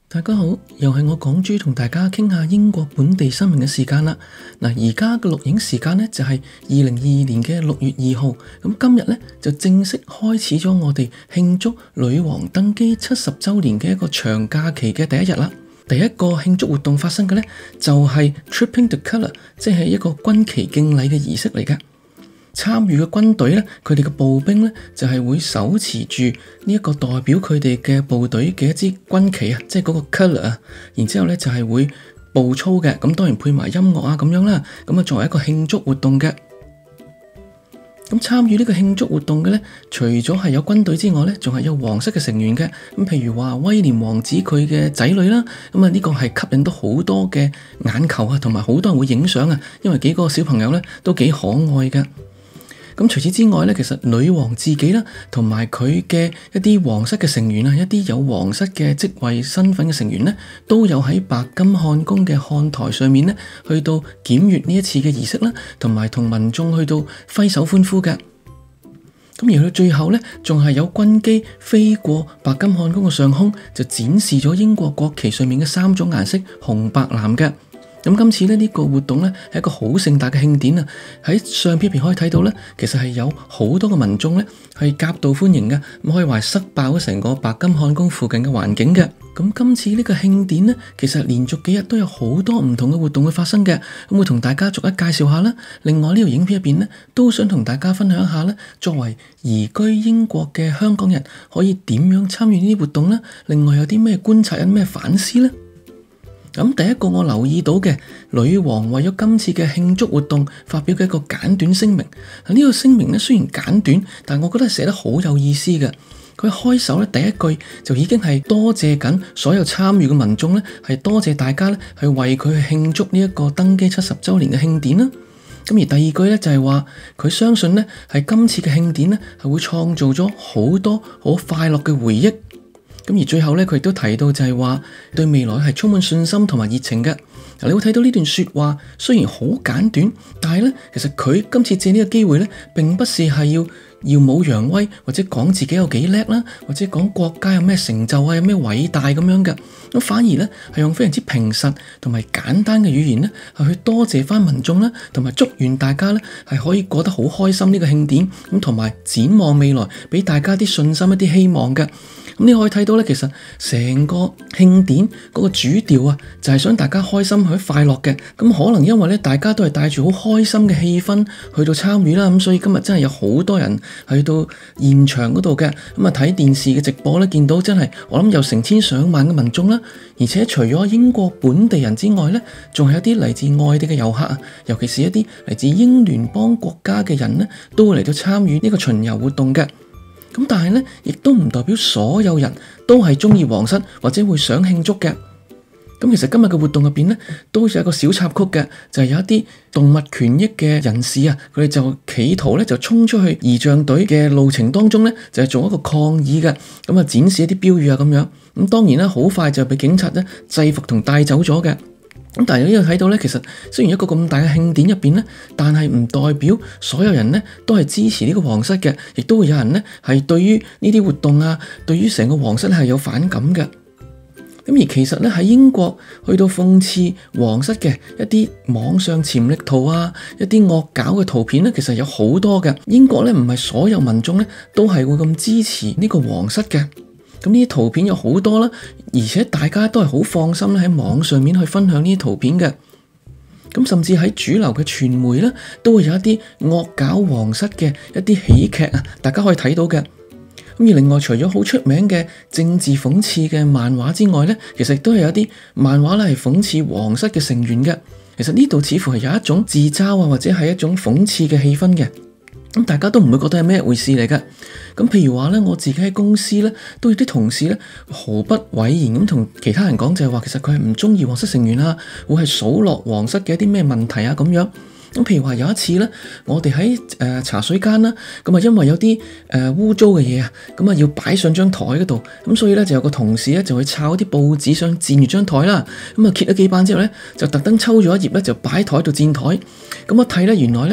大家好，又係我港豬同大家傾下英國本地新聞嘅時間啦。而家嘅錄影時間呢，就係2022年嘅6月2號，咁今日呢，就正式開始咗我哋慶祝女王登基70週年嘅一個長假期嘅第一日啦。第一個慶祝活動發生嘅呢，就係 Tripping the Colour， 即係一個軍旗敬禮嘅儀式嚟嘅。參與嘅軍隊呢，佢哋嘅步兵呢，就係會手持住呢一個代表佢哋嘅部隊嘅一支軍旗啊，即係嗰個 colour 啊，然之後呢就係會步操嘅，咁當然配埋音樂啊咁樣啦，咁啊作為一個慶祝活動嘅。咁參與呢個慶祝活動嘅呢，除咗係有軍隊之外呢，仲係有皇室嘅成員嘅，咁譬如話威廉王子佢嘅仔女啦，咁啊呢個係吸引到好多嘅眼球啊，同埋好多人會影相啊，因為幾個小朋友呢都幾可愛嘅。咁除此之外呢，其實女王自己啦，同埋佢嘅一啲皇室嘅成員啊，一啲有皇室嘅職位身份嘅成員呢，都有喺白金漢宮嘅看台上面呢，去到檢閱呢一次嘅儀式啦，同埋同民眾去到揮手歡呼嘅。咁而去到最後呢，仲係有軍機飛過白金漢宮嘅上空，就展示咗英國國旗上面嘅3種顏色紅白藍嘅。咁今次呢個活動呢，係一個好盛大嘅慶典啊！喺相片入邊可以睇到呢，其實係有好多嘅民眾呢係夾道歡迎嘅，咁可以話塞爆咗成個白金漢宮附近嘅環境嘅。咁今次呢個慶典呢，其實連續幾日都有好多唔同嘅活動會發生嘅，咁會同大家逐一介紹下啦。另外呢條影片入邊呢，都想同大家分享一下呢，作為移居英國嘅香港人可以點樣參與呢啲活動呢？另外有啲咩觀察，有咩反思呢？咁第一個我留意到嘅，女王為咗今次嘅慶祝活動發表嘅一個簡短聲明。呢個聲明咧雖然簡短，但我覺得寫得好有意思嘅。佢開首咧第一句就已經係多謝緊所有參與嘅民眾咧，係多謝大家咧係為佢去慶祝呢一個登基70週年嘅慶典啦。咁而第二句咧就係話佢相信咧係今次嘅慶典咧係會創造咗好多好快樂嘅回憶。咁而最後咧，佢亦都提到就係話對未來係充滿信心同埋熱情嘅。你會睇到呢段說話雖然好簡短，但係咧其實佢今次借呢個機會咧，並不是係要耀武揚威，或者講自己有幾叻啦，或者講國家有咩成就啊，有咩偉大咁樣嘅。咁反而咧係用非常之平實同埋簡單嘅語言咧，係去多謝翻民眾啦，同埋祝願大家咧係可以過得好開心呢個慶典，咁同埋展望未來，俾大家啲信心一啲希望嘅。咁你可以睇到咧，其實成個慶典嗰個主調啊，就係想大家開心去快樂嘅。咁可能因為咧，大家都係帶住好開心嘅氣氛去到參與啦，咁所以今日真係有好多人去到現場嗰度嘅。咁啊睇電視嘅直播咧，見到真係我諗有成千上萬嘅民眾啦。而且除咗英國本地人之外咧，仲係一啲嚟自外地嘅遊客啊，尤其是一啲嚟自英聯邦國家嘅人咧，都會嚟到參與呢個巡遊活動嘅。咁但係咧，亦都唔代表所有人都係鍾意皇室或者會想慶祝嘅。咁其實今日嘅活動入邊咧，都有一個小插曲嘅，就係有一啲動物權益嘅人士啊，佢哋就企圖咧就衝出去儀仗隊嘅路程當中咧，就係做一個抗議嘅，咁啊展示一啲標語啊咁樣。咁當然啦，好快就被警察咧制服同帶走咗嘅。咁但係呢度睇到咧，其實雖然一個咁大嘅慶典入邊咧，但係唔代表所有人咧都係支持呢個皇室嘅，亦都會有人咧係對於呢啲活動啊，對於成個皇室咧係有反感嘅。咁而其實咧喺英國去到諷刺皇室嘅一啲網上潛力圖啊，一啲惡搞嘅圖片咧，其實有好多嘅。英國咧唔係所有民眾咧都係會咁支持呢個皇室嘅。咁呢啲圖片有好多啦，而且大家都係好放心咧喺網上面去分享呢啲圖片嘅。咁甚至喺主流嘅傳媒咧，都會有一啲惡搞皇室嘅一啲喜劇啊，大家可以睇到嘅。咁而另外，除咗好出名嘅政治諷刺嘅漫畫之外咧，其實亦都係有啲漫畫咧係諷刺皇室嘅成員嘅。其實呢度似乎係有一種自嘲啊，或者係一種諷刺嘅氣氛嘅。咁大家都唔會覺得係咩回事嚟㗎。咁譬如話咧，我自己喺公司咧，都有啲同事咧毫不諱言咁同其他人講，就係話其實佢係唔中意皇室成員啊，會係數落皇室嘅一啲咩問題啊咁樣。咁譬如話有一次咧，我哋喺茶水間啦，咁啊因為有啲污糟嘅嘢啊，咁啊要擺上張台嗰度，咁所以咧就有個同事咧就去抄啲報紙上墊住張台啦，咁啊揭咗幾版之後咧，就特登抽咗一頁咧就擺喺台度墊台，咁一睇咧原來咧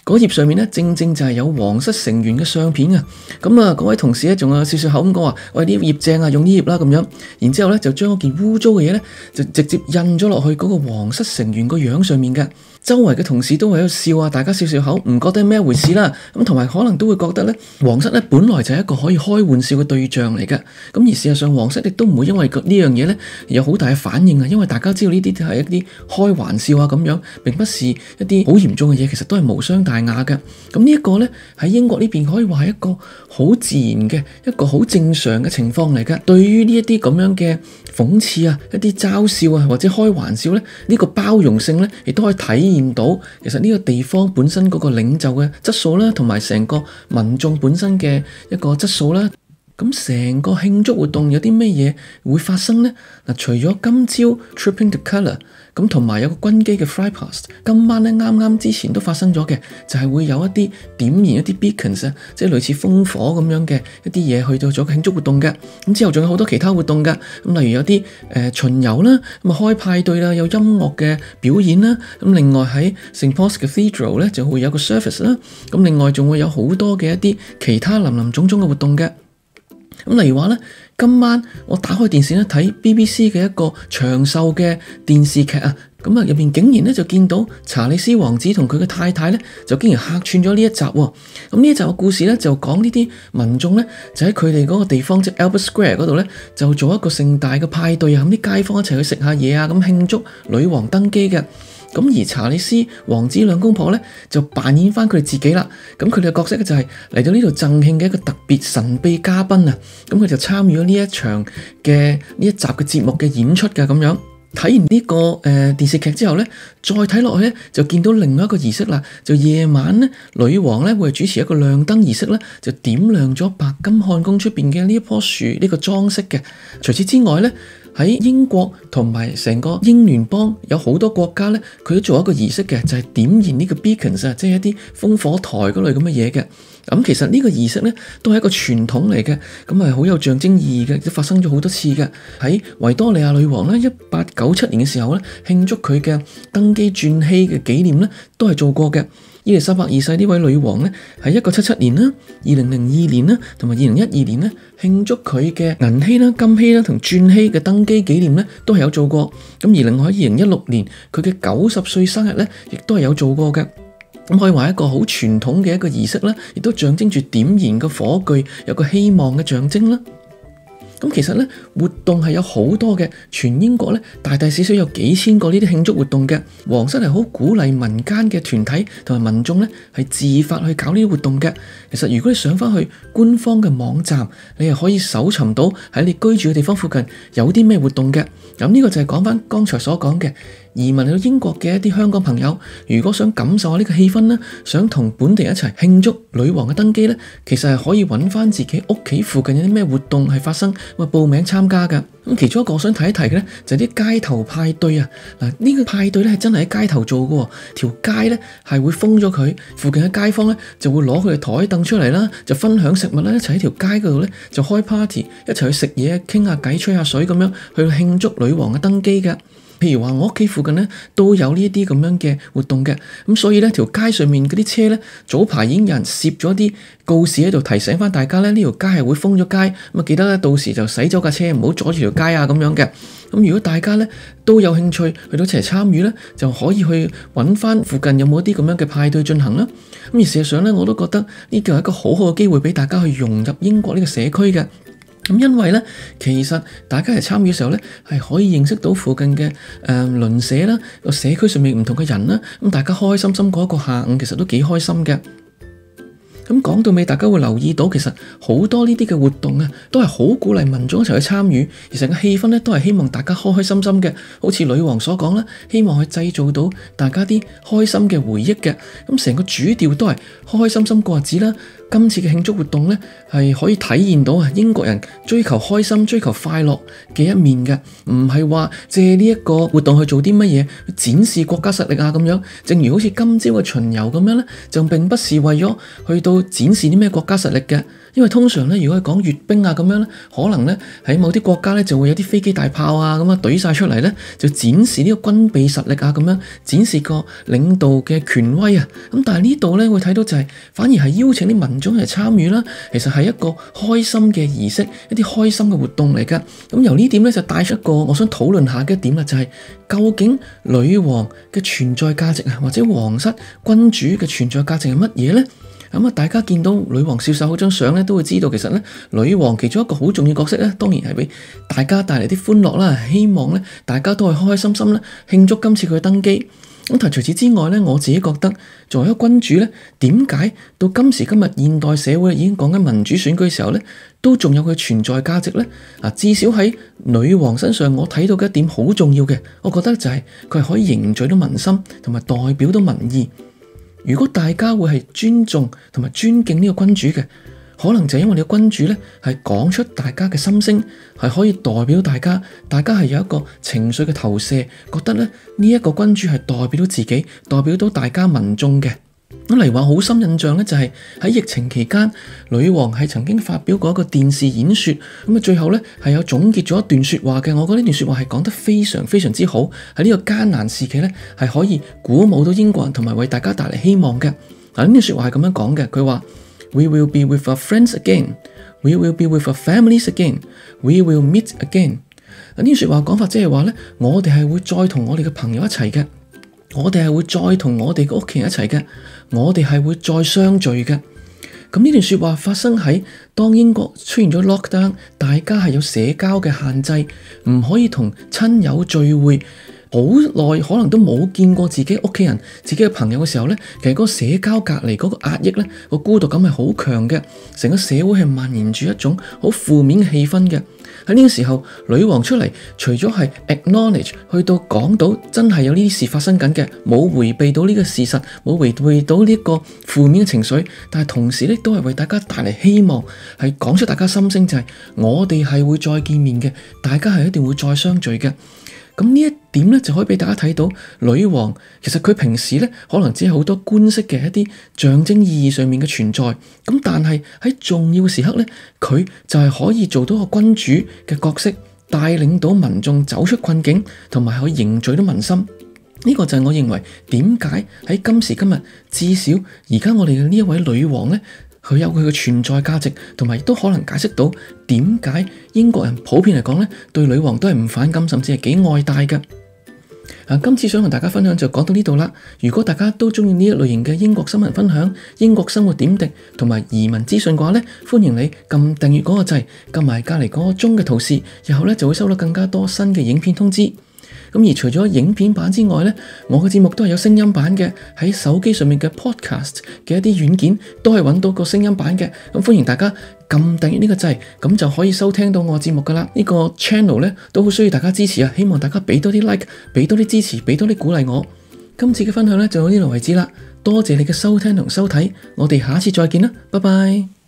嗰頁上面咧，正正就係有皇室成員嘅相片啊！咁啊，嗰位同事咧仲有笑笑口咁講話：喂，呢頁正啊，用呢頁啦咁樣。然之後咧，就將嗰件污糟嘅嘢咧，就直接印咗落去嗰個皇室成員個樣上面嘅。周圍嘅同事都喺度笑啊，大家笑笑口，唔覺得係咩回事啦。咁同埋可能都會覺得咧，皇室咧本來就係一個可以開玩笑嘅對象嚟嘅。咁而事實上，皇室亦都唔會因為呢樣嘢咧有好大嘅反應啊。因為大家知道呢啲係一啲開玩笑啊咁樣，並不是一啲好嚴重嘅嘢，其實都係無傷大雅嘅。咁呢一個咧喺英國呢邊可以話係一個好自然嘅一個好正常嘅情況嚟嘅。對於呢一啲咁樣嘅諷刺啊、一啲嘲笑啊或者開玩笑咧，呢個包容性咧亦都可以體現到其實呢個地方本身嗰個領袖嘅質素啦，同埋成個民眾本身嘅一個質素啦。咁成個慶祝活動有啲咩嘢會發生呢？嗱，除咗今朝 Tripping the Colour 咁，同埋有個軍機嘅 Flypast， 今晚咧啱啱之前都發生咗嘅，就係會有一啲點燃一啲 beacons 啊，即係類似烽火咁樣嘅一啲嘢去到咗慶祝活動嘅。咁之後仲有好多其他活動噶，咁例如有啲巡遊啦，咁啊開派對啦，有音樂嘅表演啦。咁另外喺 St Paul's Cathedral 咧就會有個 service 啦。咁另外仲會有好多嘅一啲其他林林總總嘅活動嘅。咁例如話咧，今晚我打開電視咧睇 BBC 嘅一個長壽嘅電視劇啊，咁啊入邊竟然咧就見到查理斯王子同佢嘅太太咧就竟然客串咗呢一集喎。咁呢一集嘅故事咧就講呢啲民眾咧就喺佢哋嗰個地方即係 Albert Square 嗰度咧就做一個盛大嘅派對啊，咁啲街坊一齊去食下嘢啊，咁慶祝女王登基嘅。咁而查理斯王子兩公婆咧就扮演翻佢哋自己啦。咁佢哋嘅角色就係嚟到呢度贈慶嘅一個特別神秘嘉賓啊。咁佢就參與咗呢一場嘅呢一集嘅節目嘅演出嘅咁樣。睇完呢個電視劇之後咧，再睇落去咧就見到另外一個儀式啦。就夜晚咧，女王咧會主持一個亮燈儀式咧，就點亮咗白金漢宮出邊嘅呢一棵樹呢個裝飾嘅。除此之外咧，喺英國同埋成個英聯邦有好多國家咧，佢都做一個儀式嘅，就係點燃呢個 beacons 啊，即係一啲烽火台嗰類咁嘅嘢嘅。咁其實呢個儀式咧都係一個傳統嚟嘅，咁係好有象徵意義嘅，都發生咗好多次嘅。喺維多利亞女王咧1897年嘅時候咧，慶祝佢嘅登基鑽禧嘅紀念咧，都係做過嘅。伊麗莎白二世呢位女王咧，喺1977年啦、2002年啦，同埋2012年咧，慶祝佢嘅銀禧啦、金禧啦同鑽禧嘅登基紀念咧，都係有做過。咁而另外喺2016年，佢嘅90歲生日咧，亦都係有做過嘅。咁可以話一個好傳統嘅一個儀式啦，亦都象徵住點燃個火炬，有個希望嘅象徵啦。咁其實咧活動係有好多嘅，全英國咧大大小小有幾千個呢啲慶祝活動嘅。皇室係好鼓勵民間嘅團體同埋民眾咧係自發去搞呢啲活動嘅。其實如果你上翻去官方嘅網站，你係可以搜尋到喺你居住嘅地方附近有啲咩活動嘅。咁呢個就係講翻剛才所講嘅移民去到英國嘅一啲香港朋友，如果想感受下呢個氣氛咧，想同本地人一齊慶祝女王嘅登基咧，其實係可以揾翻自己屋企附近有啲咩活動係發生，咁報名參加噶。咁其中一個我想提一提嘅咧，就係啲街頭派對啊。嗱，呢個派對咧係真係喺街頭做嘅，條街咧係會封咗佢，附近嘅街坊咧就會攞佢嘅台凳出嚟啦，就分享食物啦，一齊喺條街嗰度咧就開 party， 一齊去食嘢、傾下偈、吹下水咁樣去慶祝女王嘅登基嘅。譬如話我屋企附近咧都有呢一啲咁樣嘅活動嘅，咁所以咧條街上面嗰啲車咧早排已經有人攝咗啲告示喺度提醒翻大家咧，呢條街係會封咗街，咁啊記得咧到時就駛走架車，唔好阻住條街啊咁樣嘅。咁如果大家咧都有興趣去到一齊參與咧，就可以去揾翻附近有冇一啲咁樣嘅派對進行啦。咁而事實上咧，我都覺得呢個係一個好好嘅機會俾大家去融入英國呢個社區嘅。咁因為咧，其實大家嚟參與嘅時候咧，係可以認識到附近嘅鄰舍啦，個社區上面唔同嘅人啦，咁大家開開心心過一個下午，其實都幾開心嘅。咁講到尾，大家會留意到，其實好多呢啲嘅活動啊，都係好鼓勵民眾一齊去參與，而成個氣氛咧都係希望大家開開心心嘅。好似女王所講啦，希望去製造到大家啲開心嘅回憶嘅。咁成個主調都係開開心心過日子啦。今次嘅慶祝活動咧，係可以體現到啊英國人追求開心、追求快樂嘅一面嘅，唔係話借呢一個活動去做啲乜嘢，去展示國家實力啊咁樣。正如好似今朝嘅巡遊咁樣咧，就並不是為咗去到展示啲咩國家實力嘅， 因為通常咧，如果係講閱兵啊咁樣咧，可能咧喺某啲國家咧就會有啲飛機大炮啊咁啊懟晒出嚟咧，就展示呢個軍備實力啊咁樣，展示個領導嘅權威啊。咁但係呢度咧會睇到就係反而係邀請啲民眾嚟參與啦，其實係一個開心嘅儀式，一啲開心嘅活動嚟噶。咁由呢點咧就帶出一個我想討論下嘅一點啦，就係究竟女王嘅存在價值啊，或者皇室君主嘅存在價值係乜嘢咧？咁啊，大家見到女王笑手嗰張相咧，都會知道其實咧，女王其中一個好重要角色咧，當然係俾大家帶嚟啲歡樂啦。希望咧，大家都係開開心心咧慶祝今次佢嘅登基。咁但係除此之外咧，我自己覺得作為一個君主咧，點解到今時今日現代社會已經講緊民主選舉嘅時候咧，都仲有佢存在價值咧？至少喺女王身上，我睇到嘅一點好重要嘅，我覺得就係佢係可以凝聚到民心，同埋代表到民意。如果大家會係尊重同埋尊敬呢個君主嘅，可能就係因為你個君主咧係講出大家嘅心聲，係可以代表大家，大家係有一個情緒嘅投射，覺得咧呢一個君主係代表到自己，代表到大家民眾嘅。咁例如話好深印象咧，就係喺疫情期間，女王係曾經發表過一個電視演說，咁啊最後咧係有總結咗一段說話嘅。我覺得呢段說話係講得非常非常之好，喺呢個艱難時期咧係可以鼓舞到英國人，同埋為大家帶嚟希望嘅。嗱，呢段說話係咁樣講嘅，佢話 We will be with our friends again, we will be with our families again, we will meet again。呢段說話講法即係話咧，我哋係會再同我哋嘅朋友一齊嘅。我哋係會再同我哋嘅屋企人一齊嘅，我哋係會再相聚嘅。咁呢段說話發生喺當英國出現咗 lockdown， 大家係有社交嘅限制，唔可以同親友聚會，好耐可能都冇見過自己屋企人、自己嘅朋友嘅時候咧，其實嗰個社交隔離嗰個壓抑咧，個孤獨感係好強嘅，成個社會係蔓延住一種好負面嘅氣氛嘅。喺呢個時候，女王出嚟，除咗係 acknowledge 去到講到真係有呢啲事發生緊嘅，冇迴避到呢個事實，冇迴避到呢個負面嘅情緒，但係同時咧都係為大家帶嚟希望，係講出大家心聲，就係我哋係會再見面嘅，大家係一定會再相聚嘅。咁呢一點咧就可以俾大家睇到，女王其實佢平時咧可能只係好多官式嘅一啲象徵意義上面嘅存在，咁但係喺重要嘅時刻咧，佢就係可以做到個君主嘅角色，帶領到民眾走出困境，同埋可以凝聚到民心。呢個就係我認為點解喺今時今日，至少而家我哋嘅呢一位女王咧，佢有佢嘅存在價值，同埋亦都可能解釋到點解英國人普遍嚟講咧，對女王都係唔反感，甚至係幾愛戴嘅。今次想同大家分享就講到呢度啦。如果大家都中意呢一類型嘅英國新聞分享、英國生活點滴同埋移民資訊嘅話咧，歡迎你撳訂閱嗰個掣，撳埋隔籬嗰個鐘嘅圖示，然後咧就會收到更加多新嘅影片通知。咁而除咗影片版之外咧，我嘅節目都係有聲音版嘅，喺手機上面嘅 podcast 嘅一啲軟件都係揾到個聲音版嘅。咁歡迎大家撳訂閱呢個掣，咁就可以收聽到我嘅節目噶啦。呢個 channel 咧都好需要大家支持啊！希望大家俾多啲 like，俾多啲支持，俾多啲鼓勵我。今次嘅分享咧就到呢度為止啦，多謝你嘅收聽同收睇，我哋下次再見啦，拜拜。